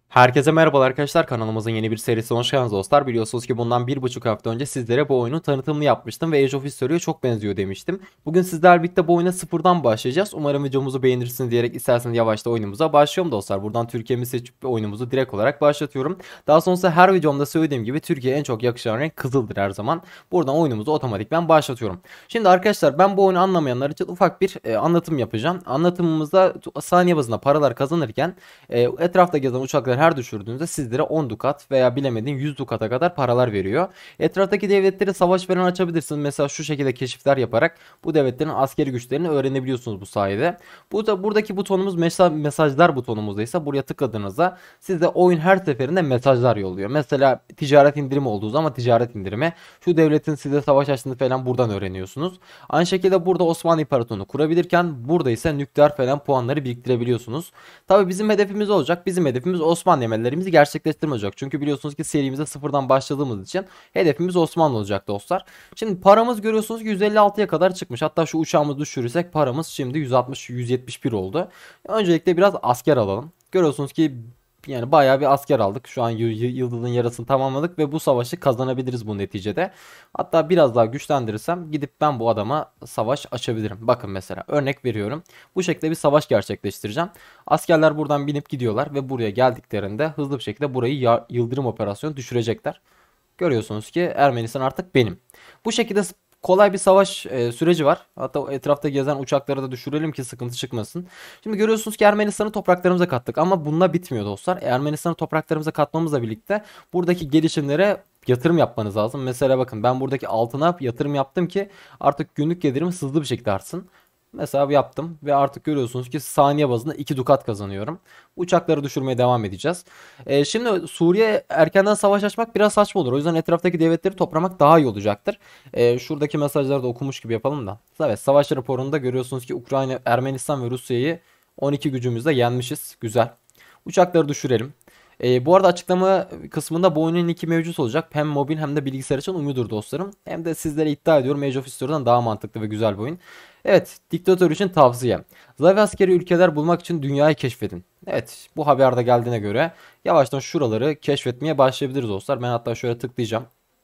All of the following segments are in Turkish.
Herkese merhabalar arkadaşlar, kanalımızın yeni bir serisine hoş geldiniz dostlar. Biliyorsunuz ki bundan 1,5 hafta önce sizlere bu oyunun tanıtımını yapmıştım ve Age of History'ye çok benziyor demiştim. Bugün sizlerle birlikte bu oyuna sıfırdan başlayacağız. Umarım videomuzu beğenirsiniz diyerek isterseniz yavaşta oyunumuza başlıyorum dostlar. Buradan Türkiye'mi seçip oyunumuzu direkt olarak başlatıyorum. Daha sonrasında her videomda söylediğim gibi Türkiye'ye en çok yakışan renk kızıldır her zaman. Buradan oyunumuzu otomatikman başlatıyorum. Şimdi arkadaşlar, ben bu oyunu anlamayanlar için ufak bir anlatım yapacağım. Anlatımımızda saniye bazında paralar kazanırken etrafta gezen uçaklar her düşürdüğünüzde sizlere 10 dukat veya bilemediğin 100 dukata kadar paralar veriyor. Etraftaki devletleri savaş falan açabilirsiniz. Mesela şu şekilde keşifler yaparak bu devletlerin askeri güçlerini öğrenebiliyorsunuz bu sayede. Bu da buradaki butonumuz mesajlar butonumuzda ise buraya tıkladığınızda size oyun her seferinde mesajlar yolluyor. Mesela ticaret indirimi olduğu zaman ticaret indirimi, şu devletin size savaş açtığını falan buradan öğreniyorsunuz. Aynı şekilde burada Osmanlı İmparatorluğu'nu kurabilirken burada ise nükleer falan puanları biriktirebiliyorsunuz. Tabii bizim hedefimiz olacak. Bizim hedefimiz Osmanlı emellerimizi gerçekleştirme olacak. Çünkü biliyorsunuz ki serimize sıfırdan başladığımız için hedefimiz Osmanlı olacak dostlar. Şimdi paramız görüyorsunuz ki 156'ya kadar çıkmış. Hatta şu uçağımızı düşürürsek paramız şimdi 160-171 oldu. Öncelikle biraz asker alalım. Görüyorsunuz ki yani bayağı bir asker aldık. Şu an yıldızın yarısını tamamladık ve bu savaşı kazanabiliriz bu neticede. Hatta biraz daha güçlendirirsem gidip ben bu adama savaş açabilirim. Bakın mesela örnek veriyorum. Bu şekilde bir savaş gerçekleştireceğim. Askerler buradan binip gidiyorlar ve buraya geldiklerinde hızlı bir şekilde burayı yıldırım operasyonu düşürecekler. Görüyorsunuz ki Ermenistan artık benim. Bu şekilde kolay bir savaş süreci var. Hatta etrafta gezen uçakları da düşürelim ki sıkıntı çıkmasın. Şimdi görüyorsunuz ki Ermenistan'ı topraklarımıza kattık ama bununla bitmiyor dostlar. Ermenistan'ı topraklarımıza katmamızla birlikte buradaki gelişimlere yatırım yapmanız lazım. Mesela bakın, ben buradaki altına yatırım yaptım ki artık günlük gelirim hızlı bir şekilde artsın. Mesela yaptım ve artık görüyorsunuz ki saniye bazında 2 dukat kazanıyorum. Uçakları düşürmeye devam edeceğiz. Şimdi Suriye erkenden savaş açmak biraz saçma olur. O yüzden etraftaki devletleri toplamak daha iyi olacaktır. Şuradaki mesajları da okumuş gibi yapalım da. Evet, savaş raporunda görüyorsunuz ki Ukrayna, Ermenistan ve Rusya'yı 12 gücümüzle yenmişiz. Güzel. Uçakları düşürelim. Bu arada açıklama kısmında bu oyunun linki mevcut olacak. Hem mobil hem de bilgisayar için uyumludur dostlarım. Hem de sizlere iddia ediyorum, Age of History'dan daha mantıklı ve güzel bir oyun. Evet, diktatör için tavsiye. Zayıf askeri ülkeler bulmak için dünyayı keşfedin. Evet, bu haberde geldiğine göre yavaştan şuraları keşfetmeye başlayabiliriz dostlar. Ben hatta şöyle tıklayacağım.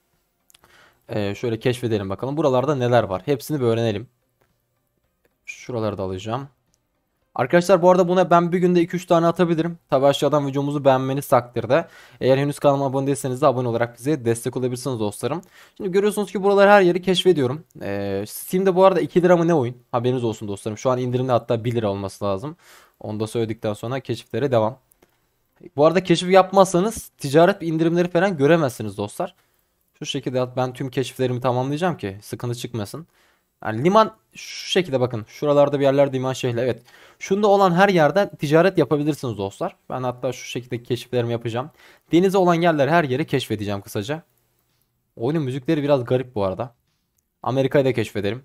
Şöyle keşfedelim bakalım. Buralarda neler var. Hepsini bir öğrenelim. Şuraları da alacağım. Arkadaşlar, bu arada buna ben bir günde 2-3 tane atabilirim. Tabi aşağıdan videomuzu beğenmeniz takdirde. Eğer henüz kanalıma abone değilseniz de abone olarak bize destek olabilirsiniz dostlarım. Şimdi görüyorsunuz ki buralar her yeri keşfediyorum. Steam'de bu arada 2 lira mı ne oyun? Haberiniz olsun dostlarım. Şu an indirimde, hatta 1 lira olması lazım. Onu da söyledikten sonra keşiflere devam. Bu arada keşif yapmazsanız ticaret indirimleri falan göremezsiniz dostlar. Şu şekilde ben tüm keşiflerimi tamamlayacağım ki sıkıntı çıkmasın. Yani liman şu şekilde, bakın şuralarda bir yerler liman şehri, evet. Şunda olan her yerde ticaret yapabilirsiniz dostlar. Ben hatta şu şekilde keşiflerimi yapacağım. Denize olan yerler, her yeri keşfedeceğim kısaca. Oyunun müzikleri biraz garip bu arada. Amerika'yı da keşfedelim.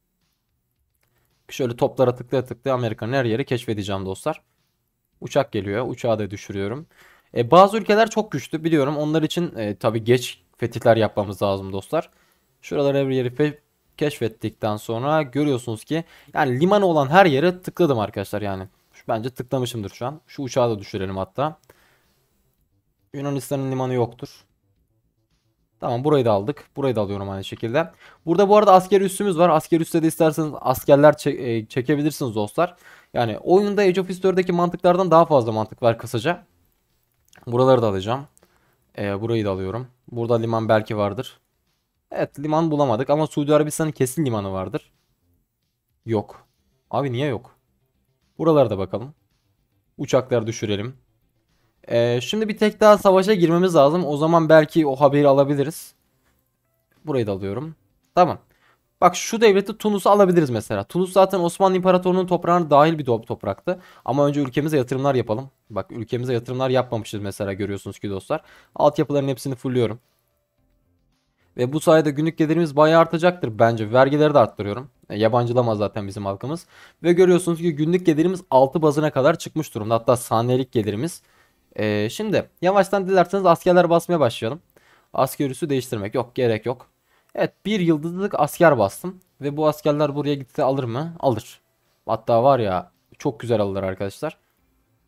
Şöyle toplara tıklaya tıklaya Amerika'nın her yeri keşfedeceğim dostlar. Uçak geliyor. Uçağı da düşürüyorum. Bazı ülkeler çok güçlü biliyorum. Onlar için tabii geç fetihler yapmamız lazım dostlar. Şuraları her yeri keşfettikten sonra görüyorsunuz ki yani liman olan her yere tıkladım arkadaşlar yani. Bence tıklamışımdır şu an. Şu uçağı da düşürelim hatta. Yunanistan'ın limanı yoktur. Tamam, burayı da aldık. Burayı da alıyorum aynı şekilde. Burada bu arada asker üssümüz var. Asker üste de isterseniz askerler çekebilirsiniz dostlar. Yani oyunda Age of History'deki mantıklardan daha fazla mantık var kısaca. Buraları da alacağım. Burayı da alıyorum. Burada liman belki vardır. Evet, liman bulamadık ama Suudi Arabistan'ın kesin limanı vardır. Yok. Abi niye yok? Buralara da bakalım. Uçakları düşürelim. Şimdi bir tek daha savaşa girmemiz lazım. O zaman belki o haberi alabiliriz. Burayı da alıyorum. Tamam. Bak, şu devleti Tunus'u alabiliriz mesela. Tunus zaten Osmanlı İmparatorluğu'nun toprağına dahil bir topraktı. Ama önce ülkemize yatırımlar yapalım. Bak, ülkemize yatırımlar yapmamışız mesela, görüyorsunuz ki dostlar. Altyapıların hepsini fulluyorum. Ve bu sayede günlük gelirimiz bayağı artacaktır bence. Vergileri de arttırıyorum. Yabancılamaz zaten bizim halkımız. Ve görüyorsunuz ki günlük gelirimiz 6 bazına kadar çıkmış durumda. Hatta saniyelik gelirimiz. Şimdi yavaştan dilerseniz askerler basmaya başlayalım. Asker üssü değiştirmek yok, gerek yok. Evet, bir yıldızlık asker bastım. Ve bu askerler buraya gitse alır mı? Alır. Hatta var ya, çok güzel alırlar arkadaşlar.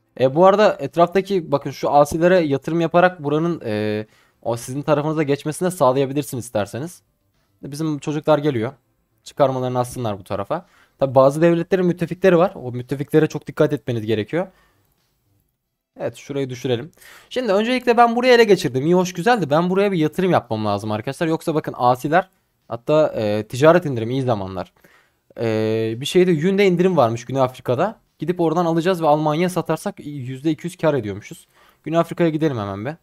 Bu arada etraftaki bakın şu asilere yatırım yaparak buranın o sizin tarafınıza geçmesini de sağlayabilirsiniz isterseniz. Bizim çocuklar geliyor. Çıkarmalarını atsınlar bu tarafa. Tabi bazı devletlerin müttefikleri var. O müttefiklere çok dikkat etmeniz gerekiyor. Evet, şurayı düşürelim. Şimdi öncelikle ben buraya ele geçirdim. İyi hoş güzeldi. Ben buraya bir yatırım yapmam lazım arkadaşlar. Yoksa bakın asiler, hatta ticaret indirimi iyi zamanlar. Bir şeyde Yün'de indirim varmış Güney Afrika'da. Gidip oradan alacağız ve Almanya'ya satarsak %200 kar ediyormuşuz. Güney Afrika'ya gidelim hemen be.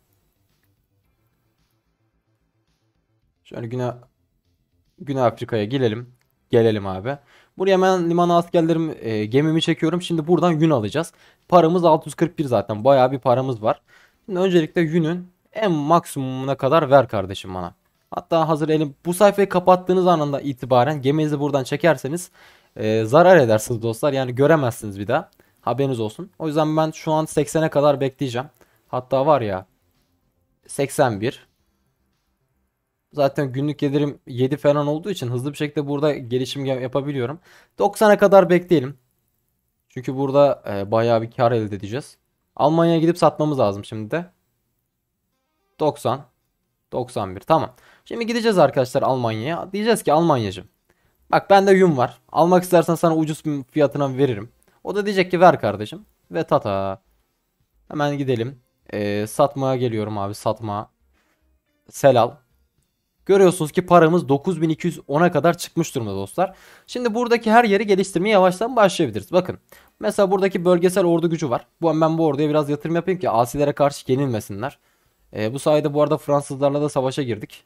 Şöyle Güney Afrika'ya gelelim. Gelelim abi. Buraya hemen limana askerlerim, gemimi çekiyorum. Şimdi buradan yün alacağız. Paramız 641 zaten. Bayağı bir paramız var. Şimdi öncelikle yünün en maksimumuna kadar ver kardeşim bana. Hatta hazır elim bu sayfayı kapattığınız anında itibaren geminizi buradan çekerseniz zarar edersiniz dostlar. Yani göremezsiniz bir daha. Haberiniz olsun. O yüzden ben şu an 80'e kadar bekleyeceğim. Hatta var ya 81. Zaten günlük gelirim 7 falan olduğu için hızlı bir şekilde burada gelişim yapabiliyorum. 90'a kadar bekleyelim. Çünkü burada bayağı bir kar elde edeceğiz. Almanya'ya gidip satmamız lazım şimdi de. 90, 91 tamam. Şimdi gideceğiz arkadaşlar Almanya'ya. Diyeceğiz ki Almanyacığım, bak bende yün var. Almak istersen sana ucuz bir fiyatına veririm. O da diyecek ki ver kardeşim. Ve tata. Hemen gidelim. Satmaya geliyorum abi, satma. Sel al. Görüyorsunuz ki paramız 9210'a kadar çıkmış durumda dostlar. Şimdi buradaki her yeri geliştirmeye yavaştan başlayabiliriz. Bakın. Mesela buradaki bölgesel ordu gücü var. Ben bu orduya biraz yatırım yapayım ki asilere karşı yenilmesinler. Bu sayede bu arada Fransızlarla da savaşa girdik.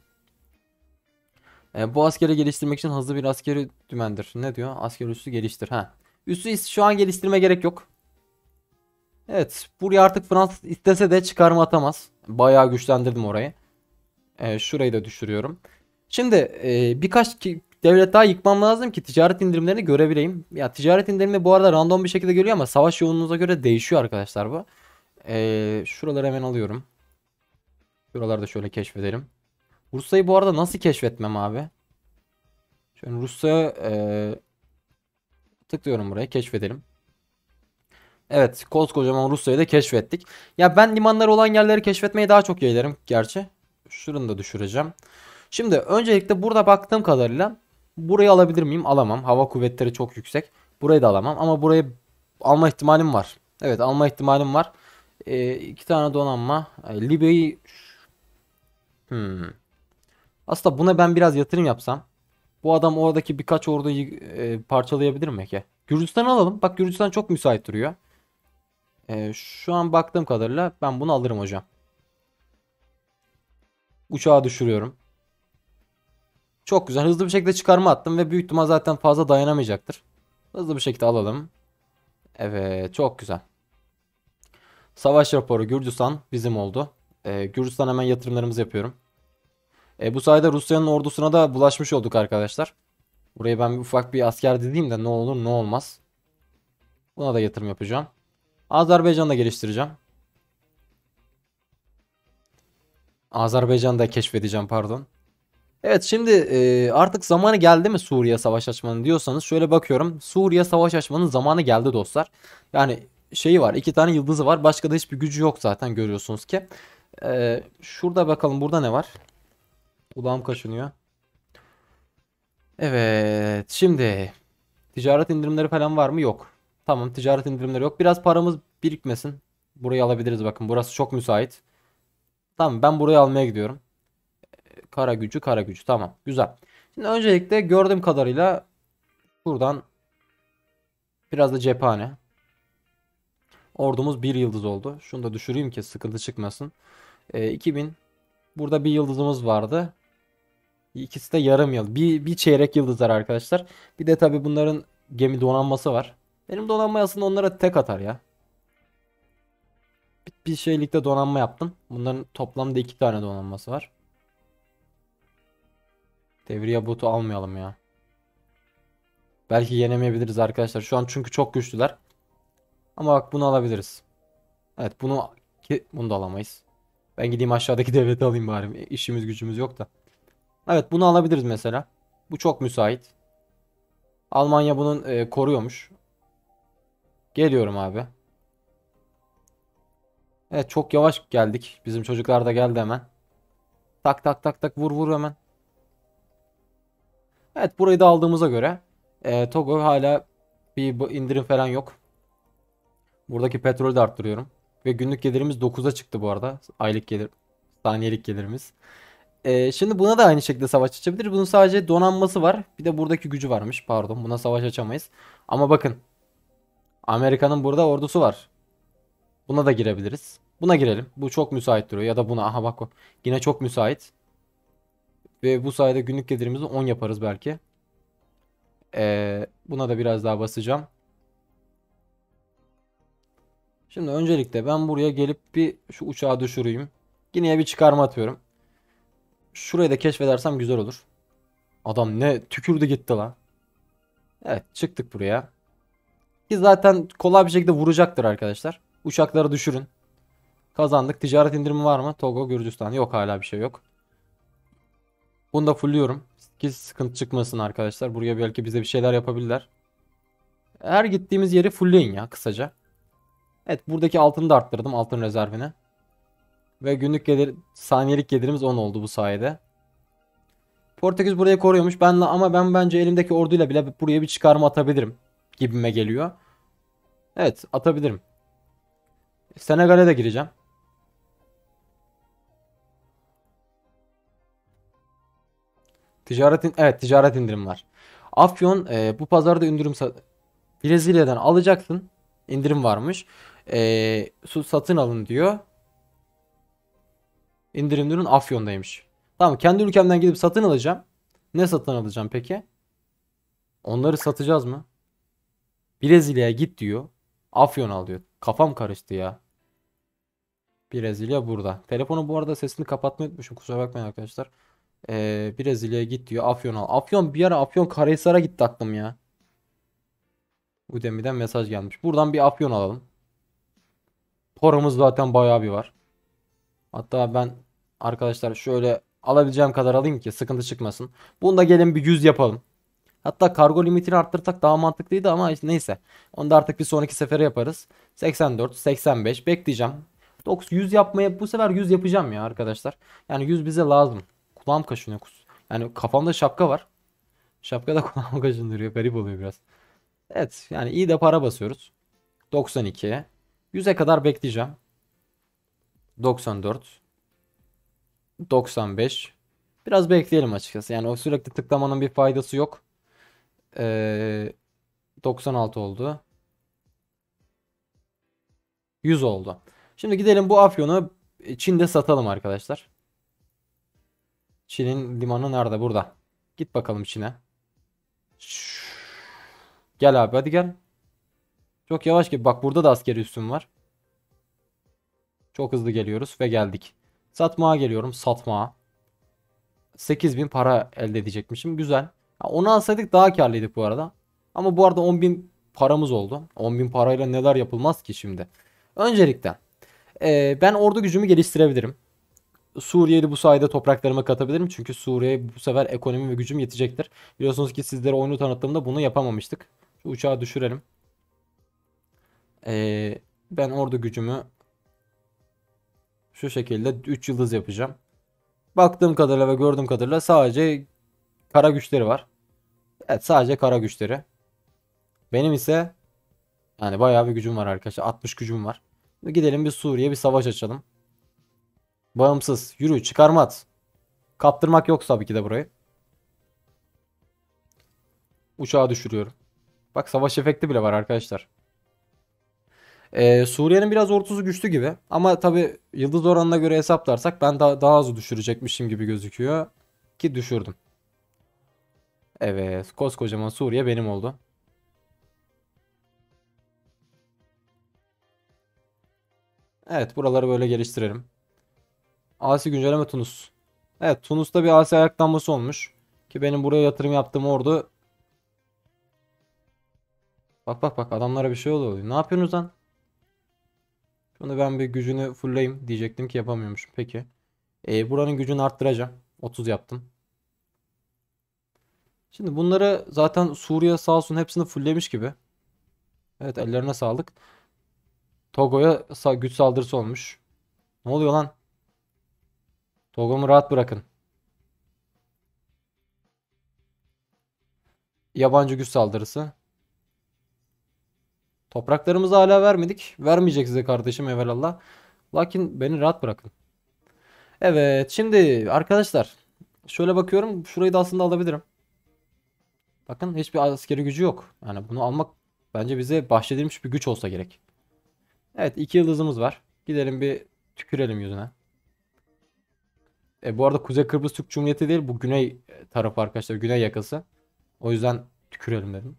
Bu askeri geliştirmek için hızlı bir askeri dümendir. Ne diyor? Asker üssü geliştir. Ha. Üssü şu an geliştirme gerek yok. Evet. Buraya artık Fransız istese de çıkarma atamaz. Bayağı güçlendirdim orayı. Şurayı da düşürüyorum. Şimdi devlet daha yıkmam lazım ki ticaret indirimlerini görebileyim. Ya ticaret indirimi bu arada random bir şekilde geliyor ama savaş yoğunluğunuza göre değişiyor arkadaşlar bu. Şuraları hemen alıyorum. Şuraları da şöyle keşfedelim. Rusya'yı bu arada nasıl keşfetmem abi? Şöyle Rusya'ya tıklıyorum, buraya keşfedelim. Evet, koskocaman Rusya'yı da keşfettik. Ya ben limanları olan yerleri keşfetmeyi daha çok yeğlerim gerçi. Şunu da düşüreceğim. Şimdi öncelikle burada baktığım kadarıyla burayı alabilir miyim? Alamam. Hava kuvvetleri çok yüksek. Burayı da alamam ama burayı alma ihtimalim var. Evet, alma ihtimalim var. İki tane donanma. Libya'yı hmm. Aslında buna ben biraz yatırım yapsam. Bu adam oradaki birkaç orduyu parçalayabilir mi ki? Gürcistan'ı alalım. Bak Gürcistan çok müsait duruyor. Şu an baktığım kadarıyla ben bunu alırım hocam. Uçağı düşürüyorum. Çok güzel. Hızlı bir şekilde çıkarma attım ve büyük ihtimal zaten fazla dayanamayacaktır. Hızlı bir şekilde alalım. Evet, çok güzel. Savaş raporu Gürcistan bizim oldu. Gürcistan hemen yatırımlarımızı yapıyorum. Bu sayede Rusya'nın ordusuna da bulaşmış olduk arkadaşlar. Buraya ben bir ufak bir asker dediğim de ne olur ne olmaz. Buna da yatırım yapacağım. Azerbaycan'ı da geliştireceğim. Azerbaycan'ı da keşfedeceğim, pardon. Evet, şimdi artık zamanı geldi mi Suriye savaş açmanın diyorsanız şöyle bakıyorum. Suriye savaş açmanın zamanı geldi dostlar. Yani şeyi var, iki tane yıldızı var. Başka da hiçbir gücü yok zaten, görüyorsunuz ki. Şurada bakalım, burada ne var? Kulağım kaşınıyor. Evet, şimdi ticaret indirimleri falan var mı? Yok. Tamam, ticaret indirimleri yok. Biraz paramız birikmesin. Burayı alabiliriz, bakın burası çok müsait. Tamam, ben burayı almaya gidiyorum. Kara gücü, kara gücü, tamam, güzel. Şimdi öncelikle gördüğüm kadarıyla buradan biraz da cephane. Ordumuz bir yıldız oldu. Şunu da düşüreyim ki sıkıntı çıkmasın. 2000. Burada bir yıldızımız vardı. İkisi de yarım yıl. Bir çeyrek yıldızlar arkadaşlar. Bir de tabi bunların gemi donanması var. Benim donanma aslında onlara tek atar ya. Bir şeylikte donanma yaptım. Bunların toplamda iki tane donanması var. Devriye botu almayalım ya. Belki yenemeyebiliriz arkadaşlar. Şu an çünkü çok güçlüler. Ama bak, bunu alabiliriz. Evet, bunu da alamayız. Ben gideyim aşağıdaki devleti alayım bari. İşimiz gücümüz yok da. Evet, bunu alabiliriz mesela. Bu çok müsait. Almanya bunun koruyormuş. Geliyorum abi. Evet, çok yavaş geldik. Bizim çocuklar da geldi hemen. Tak tak tak tak, vur vur hemen. Evet, burayı da aldığımıza göre Togo hala bir indirim falan yok. Buradaki petrolü de arttırıyorum. Ve günlük gelirimiz 9'a çıktı bu arada. Aylık gelir, saniyelik gelirimiz. Şimdi buna da aynı şekilde savaş açabilir. Bunun sadece donanması var. Bir de buradaki gücü varmış. Pardon, buna savaş açamayız. Ama bakın, Amerika'nın burada ordusu var. Buna da girebiliriz. Buna girelim. Bu çok müsait duruyor. Ya da buna. Aha bak o. Yine çok müsait. Ve bu sayede günlük gelirimizi 10 yaparız belki. Buna da biraz daha basacağım. Şimdi öncelikle ben buraya gelip bir şu uçağı düşüreyim. Yine bir çıkarma atıyorum. Şurayı da keşfedersem güzel olur. Adam ne tükürdü gitti lan. Evet, çıktık buraya. Ki zaten kolay bir şekilde vuracaktır arkadaşlar. Uçakları düşürün. Kazandık. Ticaret indirimi var mı? Togo, Gürcistan. Yok, hala bir şey yok. Bunu da fullüyorum. Ki sıkıntı çıkmasın arkadaşlar. Buraya belki bize bir şeyler yapabilirler. Her gittiğimiz yeri fullleyin ya kısaca. Evet, buradaki altını da arttırdım. Altın rezervini. Ve günlük gelir, saniyelik gelirimiz 10 oldu bu sayede. Portekiz burayı koruyormuş. Ama ben bence elimdeki orduyla bile buraya bir çıkarma atabilirim gibime geliyor. Evet, atabilirim. Senegal'e de gireceğim. Evet, ticaret indirim var. Afyon, bu pazarda Brezilya'dan alacaksın. İndirim varmış. Su satın alın diyor. İndirim ürün Afyon'daymış. Tamam, kendi ülkemden gidip satın alacağım. Ne satın alacağım peki? Onları satacağız mı? Brezilya'ya git diyor. Afyon al diyor. Kafam karıştı ya. Brezilya burada. Telefonu bu arada sesini kapatmayı unutmuşum. Kusura bakmayın arkadaşlar. Brezilya'ya git diyor. Afyon al. Afyon, bir ara Afyon Karahisar'a gitti aklım ya. Udemy'den mesaj gelmiş. Buradan bir Afyon alalım. Paramız zaten bayağı bir var. Hatta ben arkadaşlar şöyle alabileceğim kadar alayım ki sıkıntı çıkmasın. Bunu da gelin bir 100 yapalım. Hatta kargo limitini arttırsak daha mantıklıydı ama işte neyse. Onu da artık bir sonraki sefere yaparız. 84, 85 bekleyeceğim. 100 yapmaya bu sefer 100 yapacağım ya arkadaşlar. Yani 100 bize lazım. Kulağım kaşınıyor. Yani kafamda şapka var. Şapka da kulağımı kaşındırıyor. Garip oluyor biraz. Evet, yani iyi de para basıyoruz. 92. 100'e kadar bekleyeceğim. 94. 95. Biraz bekleyelim açıkçası. Yani o sürekli tıklamanın bir faydası yok. Ee, 96 oldu. 100 oldu. Şimdi gidelim bu Afyon'u Çin'de satalım arkadaşlar. Çin'in limanı nerede? Burada. Git bakalım Çin'e. Gel abi, hadi gel. Çok yavaş gibi. Bak, burada da askeri üssüm var. Çok hızlı geliyoruz ve geldik. Satmaya geliyorum. Satmaya. 8.000 para elde edecekmişim. Güzel. Ha, onu alsaydık daha karlıydık bu arada. Ama bu arada 10.000 paramız oldu. 10.000 parayla neler yapılmaz ki şimdi. Öncelikle ben ordu gücümü geliştirebilirim. Suriye'yi bu sayede topraklarıma katabilirim. Çünkü Suriye bu sefer ekonomi ve gücüm yetecektir. Biliyorsunuz ki sizlere oyunu tanıttığımda bunu yapamamıştık. Şu uçağı düşürelim. Ben ordu gücümü şu şekilde 3 yıldız yapacağım. Baktığım kadarıyla ve gördüğüm kadarıyla sadece kara güçleri var. Evet, sadece kara güçleri. Benim ise yani bayağı bir gücüm var arkadaşlar. 60 gücüm var. Gidelim bir Suriye bir savaş açalım. Bağımsız. Yürü, çıkarma at. Kaptırmak yok tabii ki de burayı. Uçağı düşürüyorum. Bak, savaş efekti bile var arkadaşlar. Suriye'nin biraz ordusu güçlü gibi. Ama tabii yıldız oranına göre hesaplarsak ben daha az düşürecekmişim gibi gözüküyor. Ki düşürdüm. Evet, koskocaman Suriye benim oldu. Evet, buraları böyle geliştirelim. Asi güncelleme Tunus. Evet, Tunus'ta bir Asi ayaklanması olmuş. Ki benim buraya yatırım yaptığım ordu. Bak bak bak, adamlara bir şey oluyor. Ne yapıyorsunuz lan? Şunu ben bir gücünü fullleyim diyecektim ki yapamıyormuşum. Peki. Buranın gücünü arttıracağım. 30 yaptım. Şimdi bunları zaten Suriye sağ olsun hepsini fulllemiş gibi. Evet, ellerine sağlık. Togo'ya güç saldırısı olmuş. Ne oluyor lan? Togo'mu rahat bırakın. Yabancı güç saldırısı. Topraklarımızı hala vermedik. Vermeyecek size kardeşim evelallah. Lakin beni rahat bırakın. Evet, şimdi arkadaşlar şöyle bakıyorum. Şurayı da aslında alabilirim. Bakın hiçbir askeri gücü yok. Yani bunu almak bence bize bahşedilmiş bir güç olsa gerek. Evet, 2 yıldızımız var. Gidelim bir tükürelim yüzüne. Bu arada Kuzey Kıbrıs Türk Cumhuriyeti değil, bu güney tarafı arkadaşlar. Güney yakası. O yüzden tükürelim dedim.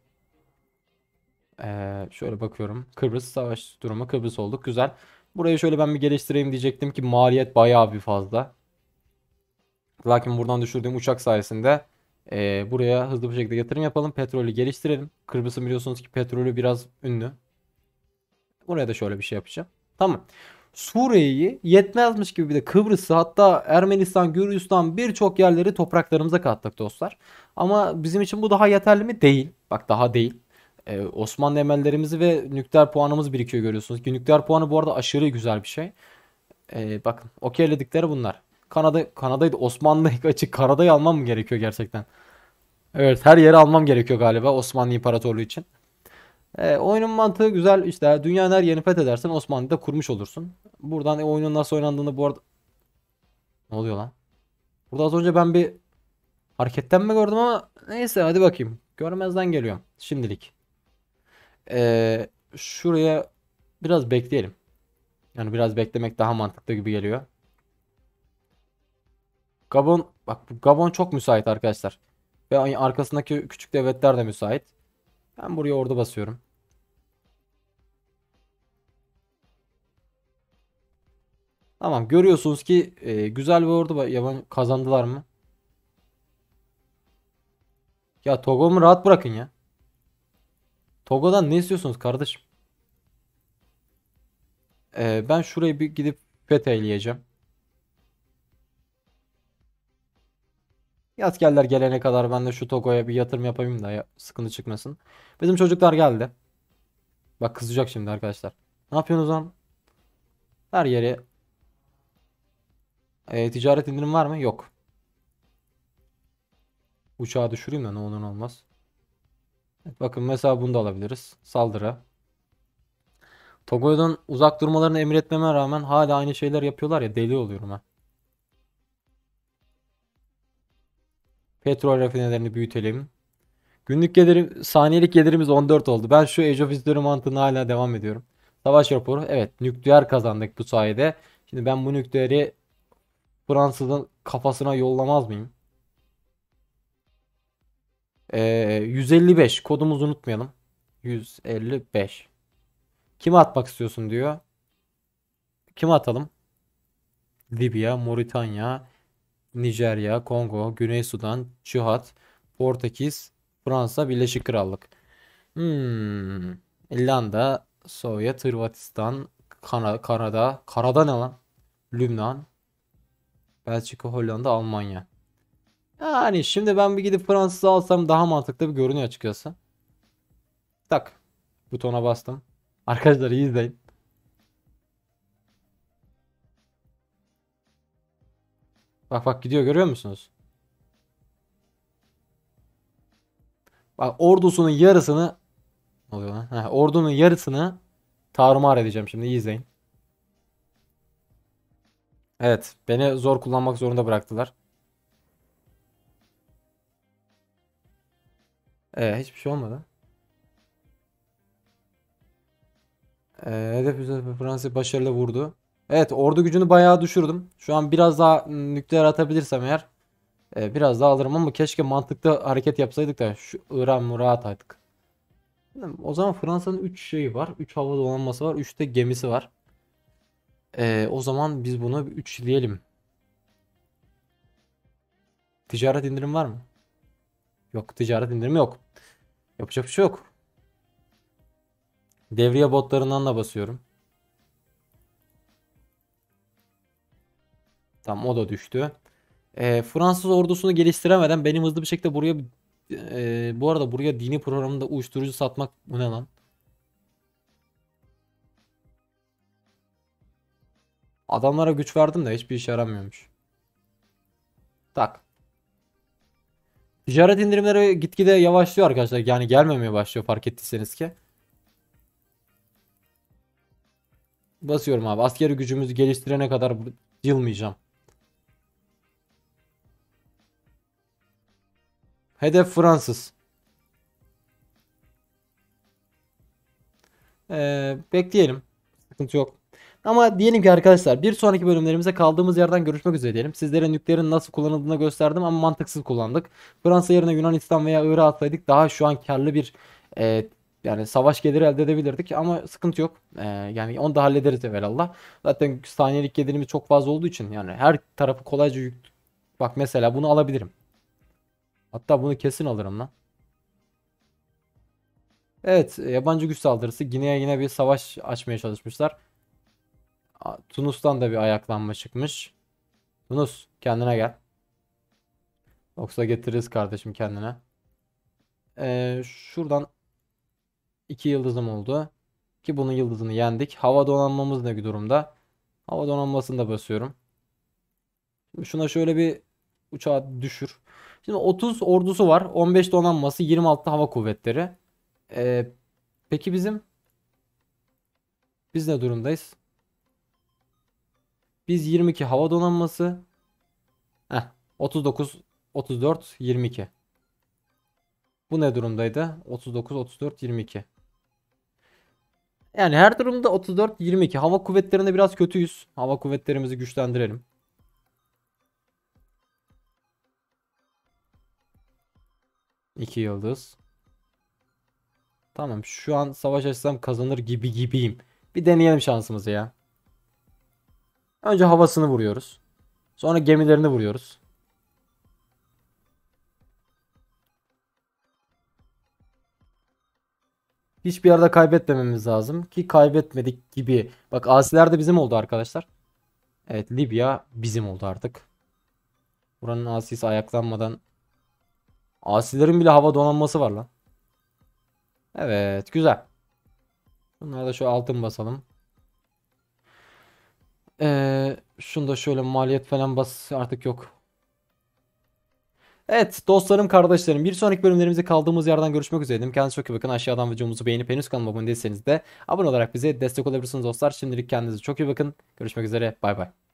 Şöyle bakıyorum. Kıbrıs savaş durumu, Kıbrıs olduk. Güzel. Burayı şöyle ben bir geliştireyim diyecektim ki maliyet bayağı bir fazla. Lakin buradan düşürdüğüm uçak sayesinde buraya hızlı bir şekilde yatırım yapalım. Petrolü geliştirelim. Kıbrıs'ın biliyorsunuz ki petrolü biraz ünlü. Buraya da şöyle bir şey yapacağım. Tamam. Suriye'yi yetmezmiş gibi bir de Kıbrıs'ı, hatta Ermenistan, Gürcistan, birçok yerleri topraklarımıza kattık dostlar. Ama bizim için bu daha yeterli mi? Değil. Bak, daha değil. Osmanlı emellerimizi ve nükleer puanımız birikiyor, görüyorsunuz ki nükleer puanı bu arada aşırı güzel bir şey. Bakın okeyledikleri bunlar. Kanada'yı da Osmanlı açık Kanada'yı almam mı gerekiyor gerçekten? Evet, her yeri almam gerekiyor galiba Osmanlı İmparatorluğu için. Oyunun mantığı güzel, işte dünyanın her yerini fethedersen Osmanlı'yı da kurmuş olursun. Buradan oyunun nasıl oynandığını bu arada... Ne oluyor lan? Burada az önce ben bir hareketten mi gördüm ama neyse, hadi bakayım. Görmezden geliyorum şimdilik. Şuraya biraz bekleyelim. Yani biraz beklemek daha mantıklı gibi geliyor. Gabon, bak bu Gabon çok müsait arkadaşlar. Ve arkasındaki küçük devletler de müsait. Ben buraya ordu basıyorum. Tamam, görüyorsunuz ki güzel bir ordu var. Yaban kazandılar mı? Ya Togo'mu rahat bırakın ya. Togo'dan ne istiyorsunuz kardeşim? Ben şurayı bir gidip fetheleyeceğim. Askerler gelene kadar ben de şu Togo'ya bir yatırım yapayım da sıkıntı çıkmasın. Bizim çocuklar geldi. Bak kızacak şimdi arkadaşlar. Ne yapıyorsunuz lan? Her yere ticaret indirim var mı? Yok. Uçağı düşüreyim de ne olur ne olmaz. Evet, bakın mesela bunu da alabiliriz. Saldırı. Togo'dan uzak durmalarını emretmeme rağmen hala aynı şeyler yapıyorlar ya, deli oluyorum ha. Petrol rafinerilerini büyütelim. Günlük gelirim, saniyelik gelirimiz 14 oldu. Ben şu Age of History mantığına hala devam ediyorum. Savaş raporu. Evet, nükleer kazandık bu sayede. Şimdi ben bu nükleeri Fransız'ın kafasına yollamaz mıyım? 155. Kodumuzu unutmayalım. 155. Kime atmak istiyorsun diyor. Kime atalım? Libya, Moritanya, Nijerya, Kongo, Güney Sudan, Çuhat, Portekiz, Fransa, Birleşik Krallık. Hmm. İrlanda, Sovyet, Hırvatistan, Kanada ne lan? Lübnan, Belçika, Hollanda, Almanya. Yani şimdi ben bir gidip Fransız'ı alsam daha mantıklı bir görünüyor açıkçası. Tak. Butona bastım. Arkadaşlar iyi izleyin. Bak bak, gidiyor, görüyor musunuz? Bak ordusunun yarısını, ne oluyor lan? Heh, ordunun yarısını tarumar edeceğim şimdi, iyi izleyin. Evet, beni zor kullanmak zorunda bıraktılar. Hiçbir şey olmadı. Hedef üzerinde Fransa başarılı vurdu. Evet, ordu gücünü bayağı düşürdüm. Şu an biraz daha nükleer atabilirsem eğer biraz daha alırım ama keşke mantıklı hareket yapsaydık da şu İran Murat ataydık. O zaman Fransa'nın 3 şeyi var. 3 hava donanması var. 3 de gemisi var. O zaman biz bunu 3 diyelim. Ticaret indirim var mı? Yok, ticaret indirimi yok. Yapacak bir şey yok. Devriye botlarından da basıyorum. Tamam, o da düştü. Fransız ordusunu geliştiremeden benim hızlı bir şekilde buraya bu arada buraya dini programında uyuşturucu satmak, bu ne lan? Adamlara güç verdim de hiçbir işe yaramıyormuş. Tak. Ticaret indirimleri gitgide yavaşlıyor arkadaşlar. Yani gelmemeye başlıyor fark ettiyseniz ki. Basıyorum abi. Askeri gücümüzü geliştirene kadar yılmayacağım. Hedef Fransız. Bekleyelim. Sıkıntı yok. Ama diyelim ki arkadaşlar bir sonraki bölümlerimize kaldığımız yerden görüşmek üzere diyelim. Sizlere nükleerin nasıl kullanıldığını gösterdim ama mantıksız kullandık. Fransa yerine Yunanistan veya Irak'a atsaydık daha şu an karlı bir e, yani savaş geliri elde edebilirdik ama sıkıntı yok. Yani onu da hallederiz evvelallah. Zaten saniyelik gelirimiz çok fazla olduğu için yani her tarafı kolayca bak mesela bunu alabilirim. Hatta bunu kesin alırım lan. Evet, yabancı güç saldırısı. Gine'ye yine bir savaş açmaya çalışmışlar. Tunus'tan da bir ayaklanma çıkmış. Tunus kendine gel. Yoksa getiririz kardeşim kendine. Şuradan 2 yıldızım oldu. Ki bunun yıldızını yendik. Hava donanmamız ne durumda? Hava donanmasını da basıyorum. Şimdi şuna şöyle bir uçağı düşür. Şimdi 30 ordusu var. 15 donanması, 26 hava kuvvetleri. Ee, peki biz ne durumdayız? Biz 22 hava donanması. Heh, 39, 34, 22. Bu ne durumdaydı? 39, 34, 22. Yani her durumda 34, 22. Hava kuvvetlerinde biraz kötüyüz. Hava kuvvetlerimizi güçlendirelim. 2 yıldız. Tamam, şu an savaş açsam kazanır gibiyim. Bir deneyelim şansımızı ya. Önce havasını vuruyoruz. Sonra gemilerini vuruyoruz. Hiçbir yerde kaybetmememiz lazım ki kaybetmedik gibi. Bak asiler de bizim oldu arkadaşlar. Evet, Libya bizim oldu artık. Buranın asisi ayaklanmadan. Asilerin bile hava donanması var lan. Evet, güzel. Bunlara da şu altın basalım. Şunu da şöyle maliyet falan bas artık yok. Evet dostlarım, kardeşlerim, bir sonraki bölümlerimize kaldığımız yerden görüşmek üzere. Kendinize çok iyi bakın. Aşağıdan videomuzu beğenip henüz kanalıma abone değilseniz de abone olarak bize destek olabilirsiniz dostlar. Şimdilik kendinize çok iyi bakın. Görüşmek üzere. Bay bay.